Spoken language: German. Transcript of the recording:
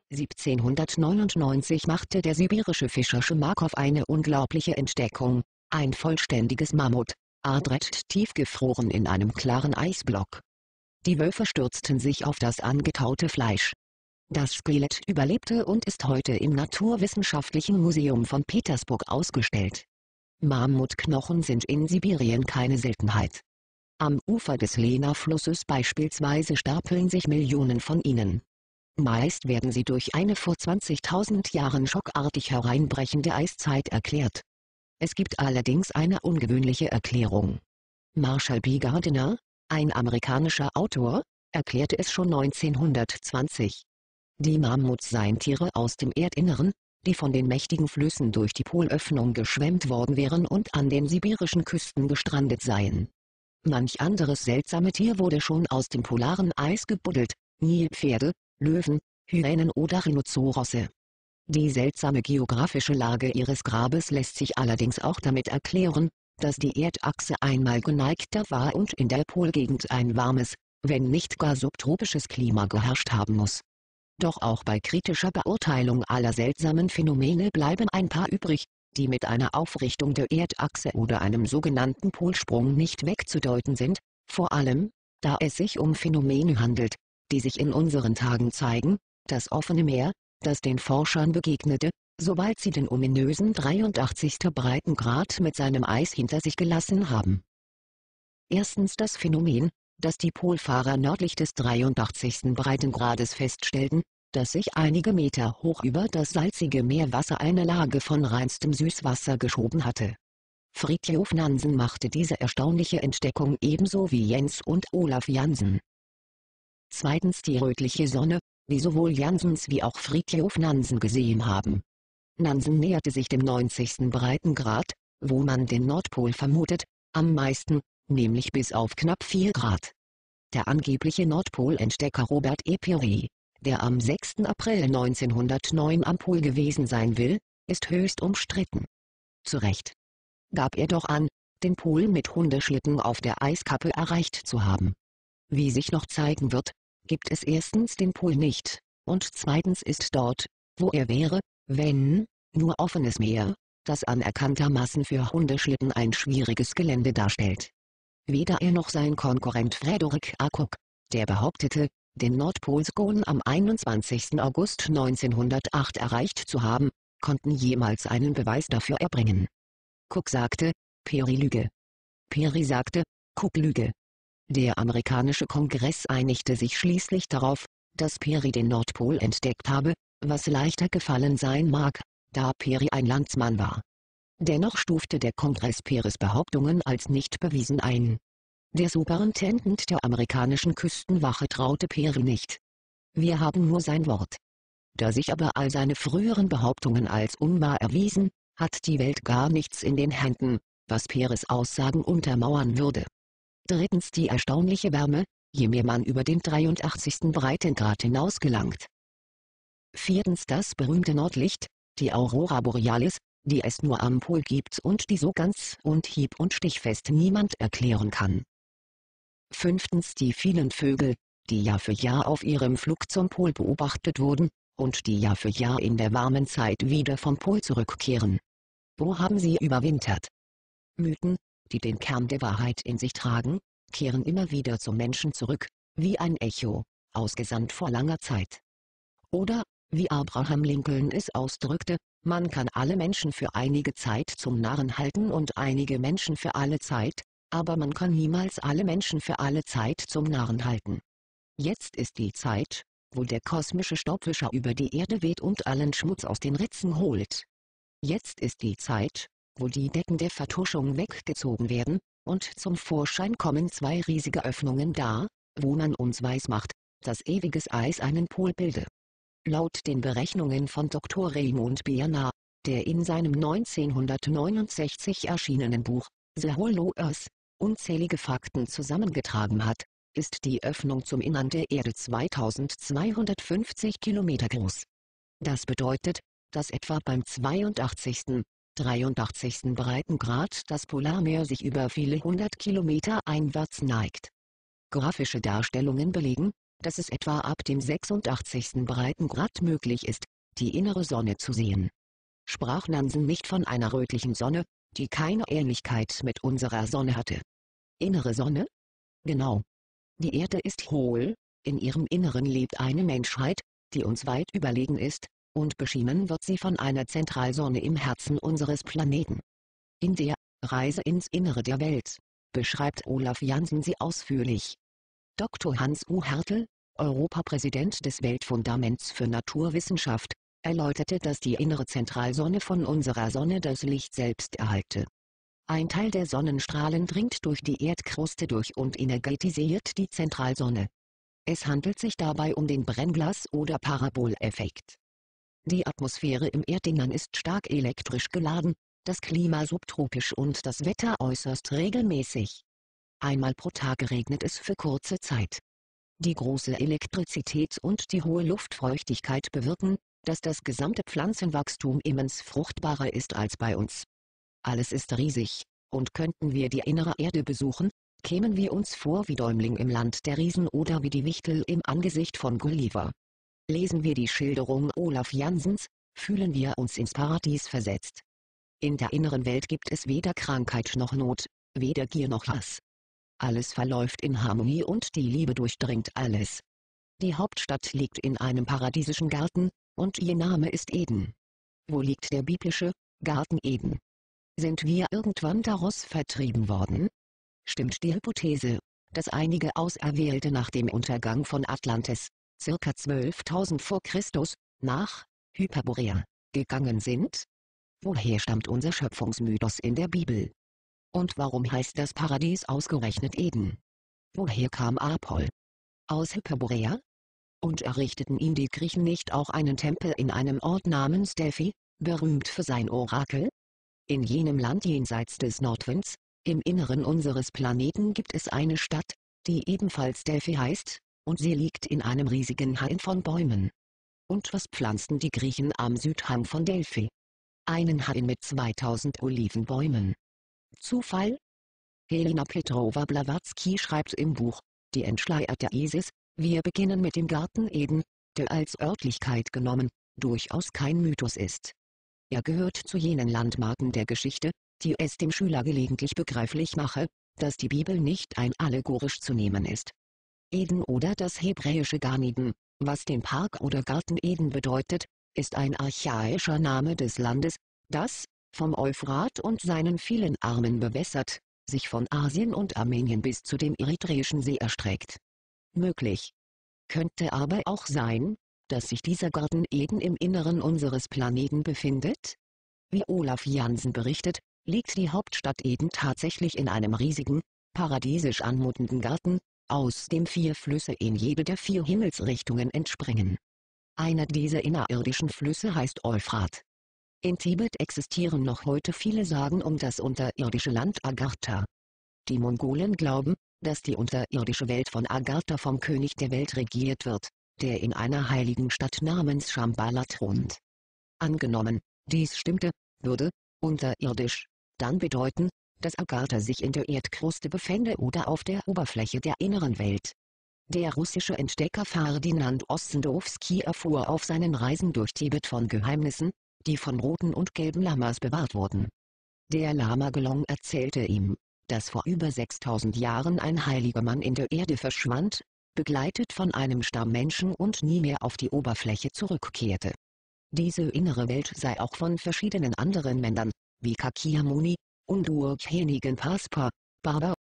1799 machte der sibirische Fischer Schemakow eine unglaubliche Entdeckung: ein vollständiges Mammut, adrett tiefgefroren in einem klaren Eisblock. Die Wölfe stürzten sich auf das angetaute Fleisch. Das Skelett überlebte und ist heute im Naturwissenschaftlichen Museum von Petersburg ausgestellt. Mammutknochen sind in Sibirien keine Seltenheit. Am Ufer des Lena-Flusses beispielsweise stapeln sich Millionen von ihnen. Meist werden sie durch eine vor 20.000 Jahren schockartig hereinbrechende Eiszeit erklärt. Es gibt allerdings eine ungewöhnliche Erklärung. Marshall B. Gardiner, ein amerikanischer Autor, erklärte es schon 1920. Die Mammuts seien Tiere aus dem Erdinneren, die von den mächtigen Flüssen durch die Polöffnung geschwemmt worden wären und an den sibirischen Küsten gestrandet seien. Manch anderes seltsame Tier wurde schon aus dem polaren Eis gebuddelt: Nilpferde, Löwen, Hyänen oder Rhinozerosse. Die seltsame geografische Lage ihres Grabes lässt sich allerdings auch damit erklären, dass die Erdachse einmal geneigter war und in der Polgegend ein warmes, wenn nicht gar subtropisches Klima geherrscht haben muss. Doch auch bei kritischer Beurteilung aller seltsamen Phänomene bleiben ein paar übrig, die mit einer Aufrichtung der Erdachse oder einem sogenannten Polsprung nicht wegzudeuten sind, vor allem, da es sich um Phänomene handelt, die sich in unseren Tagen zeigen: das offene Meer, das den Forschern begegnete, sobald sie den ominösen 83. Breitengrad mit seinem Eis hinter sich gelassen haben. Erstens das Phänomen, dass die Polfahrer nördlich des 83. Breitengrades feststellten, dass sich einige Meter hoch über das salzige Meerwasser eine Lage von reinstem Süßwasser geschoben hatte. Fridtjof Nansen machte diese erstaunliche Entdeckung ebenso wie Jens und Olaf Jansen. Zweitens die rötliche Sonne, die sowohl Jansens wie auch Fridtjof Nansen gesehen haben. Nansen näherte sich dem 90. Breitengrad, wo man den Nordpol vermutet, am meisten, nämlich bis auf knapp 4 Grad. Der angebliche Nordpolentdecker Robert E. Peary, der am 6. April 1909 am Pol gewesen sein will, ist höchst umstritten. Zu Recht. Gab er doch an, den Pol mit Hundeschlitten auf der Eiskappe erreicht zu haben. Wie sich noch zeigen wird, gibt es erstens den Pol nicht, und zweitens ist dort, wo er wäre, wenn, nur offenes Meer, das anerkanntermaßen für Hundeschlitten ein schwieriges Gelände darstellt. Weder er noch sein Konkurrent Frederick A. Cook, der behauptete, den Nordpolscone am 21. August 1908 erreicht zu haben, konnten jemals einen Beweis dafür erbringen. Cook sagte, Peary lüge. Peary sagte, Cook lüge. Der amerikanische Kongress einigte sich schließlich darauf, dass Peary den Nordpol entdeckt habe, was leichter gefallen sein mag, da Peary ein Landsmann war. Dennoch stufte der Kongress Pearys Behauptungen als nicht bewiesen ein. Der Superintendent der amerikanischen Küstenwache traute Peary nicht. Wir haben nur sein Wort. Da sich aber all seine früheren Behauptungen als unwahr erwiesen, hat die Welt gar nichts in den Händen, was Pearys Aussagen untermauern würde. Drittens die erstaunliche Wärme, je mehr man über den 83. Breitengrad hinaus gelangt. Viertens das berühmte Nordlicht, die Aurora Borealis, die es nur am Pol gibt und die so ganz und hieb- und stichfest niemand erklären kann. Fünftens die vielen Vögel, die Jahr für Jahr auf ihrem Flug zum Pol beobachtet wurden, und die Jahr für Jahr in der warmen Zeit wieder vom Pol zurückkehren. Wo haben sie überwintert? Mythen, die den Kern der Wahrheit in sich tragen, kehren immer wieder zum Menschen zurück, wie ein Echo, ausgesandt vor langer Zeit. Oder, wie Abraham Lincoln es ausdrückte, man kann alle Menschen für einige Zeit zum Narren halten und einige Menschen für alle Zeit, aber man kann niemals alle Menschen für alle Zeit zum Narren halten. Jetzt ist die Zeit, wo der kosmische Staubwischer über die Erde weht und allen Schmutz aus den Ritzen holt. Jetzt ist die Zeit, wo die Decken der Vertuschung weggezogen werden, und zum Vorschein kommen 2 riesige Öffnungen da, wo man uns weismacht, dass ewiges Eis einen Pol bilde. Laut den Berechnungen von Dr. Raymond Bierna, der in seinem 1969 erschienenen Buch The Hollow Earth unzählige Fakten zusammengetragen hat, ist die Öffnung zum Innern der Erde 2250 Kilometer groß. Das bedeutet, dass etwa beim 82., 83. Breitengrad das Polarmeer sich über viele hundert Kilometer einwärts neigt. Grafische Darstellungen belegen, dass es etwa ab dem 86. Breitengrad möglich ist, die innere Sonne zu sehen. Sprach Nansen nicht von einer rötlichen Sonne, die keine Ähnlichkeit mit unserer Sonne hatte? Innere Sonne? Genau. Die Erde ist hohl, in ihrem Inneren lebt eine Menschheit, die uns weit überlegen ist, und beschienen wird sie von einer Zentralsonne im Herzen unseres Planeten. In der Reise ins Innere der Welt beschreibt Olaf Jansen sie ausführlich. Dr. Hans U. Hertel, Europapräsident des Weltfundaments für Naturwissenschaft, erläuterte, dass die innere Zentralsonne von unserer Sonne das Licht selbst erhalte. Ein Teil der Sonnenstrahlen dringt durch die Erdkruste durch und energetisiert die Zentralsonne. Es handelt sich dabei um den Brennglas- oder Paraboleffekt. Die Atmosphäre im Erdinnern ist stark elektrisch geladen, das Klima subtropisch und das Wetter äußerst regelmäßig. Einmal pro Tag regnet es für kurze Zeit. Die große Elektrizität und die hohe Luftfeuchtigkeit bewirken, dass das gesamte Pflanzenwachstum immens fruchtbarer ist als bei uns. Alles ist riesig, und könnten wir die innere Erde besuchen, kämen wir uns vor wie Däumling im Land der Riesen oder wie die Wichtel im Angesicht von Gulliver. Lesen wir die Schilderung Olaf Jansens, fühlen wir uns ins Paradies versetzt. In der inneren Welt gibt es weder Krankheit noch Not, weder Gier noch Hass. Alles verläuft in Harmonie und die Liebe durchdringt alles. Die Hauptstadt liegt in einem paradiesischen Garten, und ihr Name ist Eden. Wo liegt der biblische Garten Eden? Sind wir irgendwann daraus vertrieben worden? Stimmt die Hypothese, dass einige Auserwählte nach dem Untergang von Atlantis, ca. 12.000 vor Christus, nach Hyperborea gegangen sind? Woher stammt unser Schöpfungsmythos in der Bibel? Und warum heißt das Paradies ausgerechnet Eden? Woher kam Apol? Aus Hyperborea? Und errichteten ihm die Griechen nicht auch einen Tempel in einem Ort namens Delphi, berühmt für sein Orakel? In jenem Land jenseits des Nordwinds, im Inneren unseres Planeten gibt es eine Stadt, die ebenfalls Delphi heißt, und sie liegt in einem riesigen Hain von Bäumen. Und was pflanzten die Griechen am Südhang von Delphi? Einen Hain mit 2000 Olivenbäumen. Zufall? Helena Petrova Blavatsky schreibt im Buch Die entschleierte Isis, wir beginnen mit dem Garten Eden, der als Örtlichkeit genommen, durchaus kein Mythos ist. Er gehört zu jenen Landmarken der Geschichte, die es dem Schüler gelegentlich begreiflich mache, dass die Bibel nicht ein allegorisch zu nehmen ist. Eden oder das hebräische Gan Eden, was den Park oder Garten Eden bedeutet, ist ein archaischer Name des Landes, das, vom Euphrat und seinen vielen Armen bewässert, sich von Asien und Armenien bis zu dem Erythräischen See erstreckt. Möglich. Könnte aber auch sein, dass sich dieser Garten Eden im Inneren unseres Planeten befindet? Wie Olaf Jansen berichtet, liegt die Hauptstadt Eden tatsächlich in einem riesigen, paradiesisch anmutenden Garten, aus dem 4 Flüsse in jede der 4 Himmelsrichtungen entspringen. Einer dieser innerirdischen Flüsse heißt Euphrat. In Tibet existieren noch heute viele Sagen um das unterirdische Land Agartha. Die Mongolen glauben, dass die unterirdische Welt von Agartha vom König der Welt regiert wird, der in einer heiligen Stadt namens Shambhala thront. Angenommen, dies stimmte, würde, unterirdisch, dann bedeuten, dass Agartha sich in der Erdkruste befände oder auf der Oberfläche der inneren Welt. Der russische Entdecker Ferdinand Ossendowski erfuhr auf seinen Reisen durch Tibet von Geheimnissen, die von roten und gelben Lamas bewahrt wurden. Der Lama Gelong erzählte ihm, dass vor über 6000 Jahren ein heiliger Mann in der Erde verschwand, begleitet von einem Stamm Menschen und nie mehr auf die Oberfläche zurückkehrte. Diese innere Welt sei auch von verschiedenen anderen Männern, wie Shakyamuni, Undurkheinigen Paspa, Baba